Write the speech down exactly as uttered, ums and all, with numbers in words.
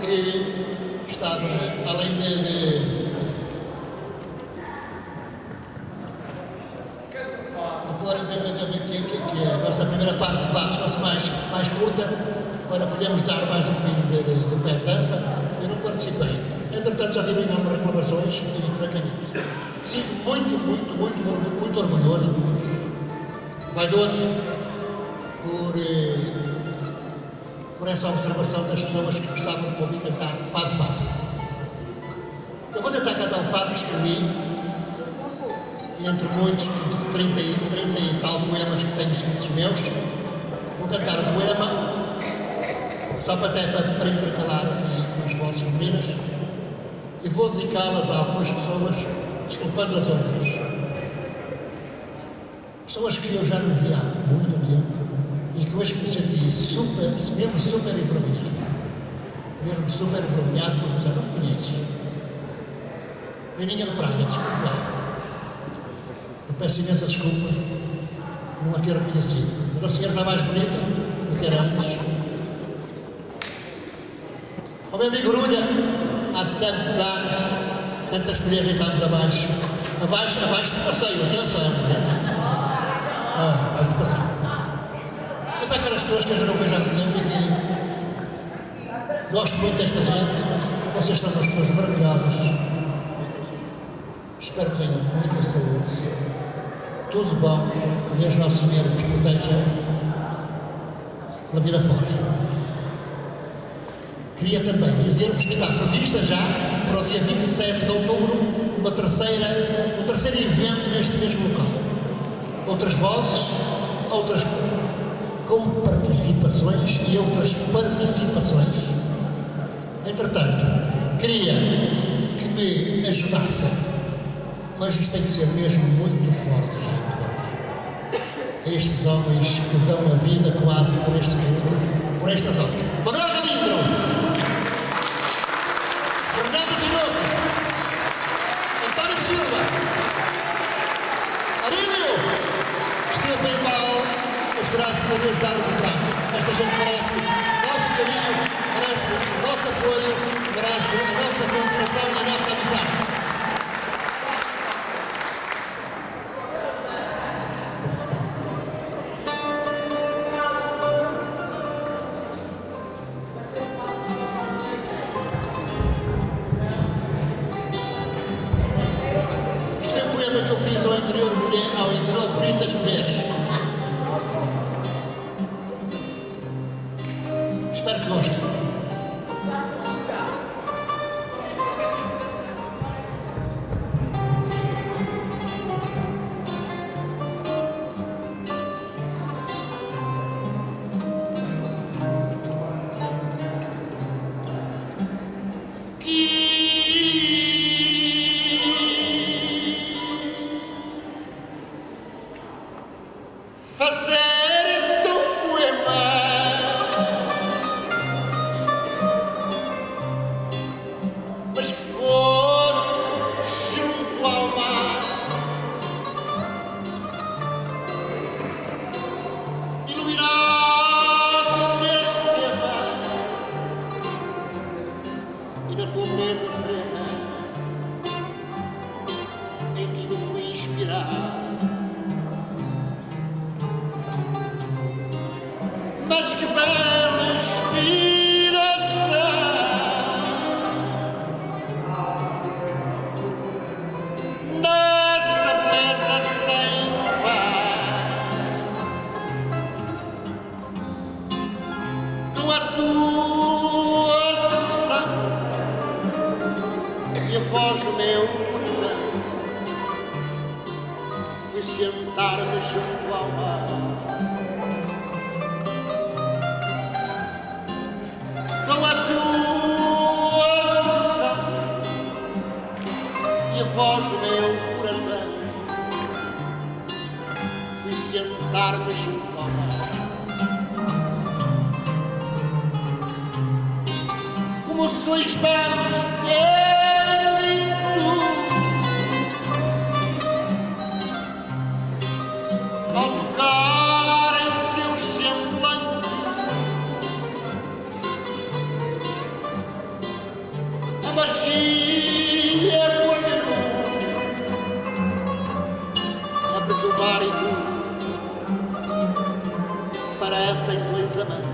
que estava, além de, de, de pôr de, de, de, de, que, que a nossa primeira parte de fatos fosse mais, mais curta, para podermos dar mais um bocadinho de, de, de pé de dança, eu não participei. Entretanto, já tive algumas reclamações e, francamente, sinto muito, muito, muito, muito orgulhoso, vaidoso, por, eh, por essa observação das pessoas que gostavam de ouvir cantar fado fado. Eu vou tentar cantar um fado que escrevi, e entre muitos, trinta e, trinta e tal poemas que tenho escritos meus, vou cantar o poema, só para, até, para, para intercalar aqui as vozes femininas, e vou dedicá-las a algumas pessoas, desculpando as outras. Pessoas que eu já não vi há muito tempo e que hoje me senti super, mesmo super envergonhado. Mesmo super envergonhado porque já não me conheces. Reininha de Praga, desculpe lá. Eu peço imensa desculpa não a ter reconhecido. Mas a senhora está mais bonita do que era antes. Ó meu amigo Grulha, há tantos anos, tantas mulheres e tantos abaixo. Abaixo, abaixo do passeio, atenção, mulher. Ah, abaixo do passeio. É para aquelas pessoas que eu já não vejo há muito tempo e que gosto muito desta gente. Vocês são umas pessoas maravilhosas. Espero que tenham muita saúde. Tudo bom. Que Deus Nosso Senhor nos proteja na vida fora. Queria também dizer-vos que está prevista já, para o dia vinte e sete de outubro, uma terceira, um terceiro evento neste mesmo local. Outras vozes, outras com participações e outras participações. Entretanto, queria que me ajudassem, mas isto tem que ser mesmo muito forte, gente. A estes homens que dão a vida quase por este mundo, por estas obras. Manuel Galindro! Fernando Tinoco, António Silva, Arílio, esteve bem mal, mas graças a Deus dar o contrato. Esta gente merece nosso carinho, merece o nosso apoio, merece a nossa cooperação e a nossa amizade. Que eu fiz ao interior, mulher, ao interior bonito das mulheres. Espero que gostem. Fazer teu poema, mas que fosse junto ao mar, iluminado neste tema e na tua beleza serena, em ti me fui inspirar. Mas que bela inspiração, nessa mesa sem par, com a tua solução e a voz do meu coração, fui sentar-me junto ao mar. Com a tua solução e a voz do meu coração, fui sentar-me junto ao mar. Como sois belos, ele e tu, ao tocar em seus semblantes, amante.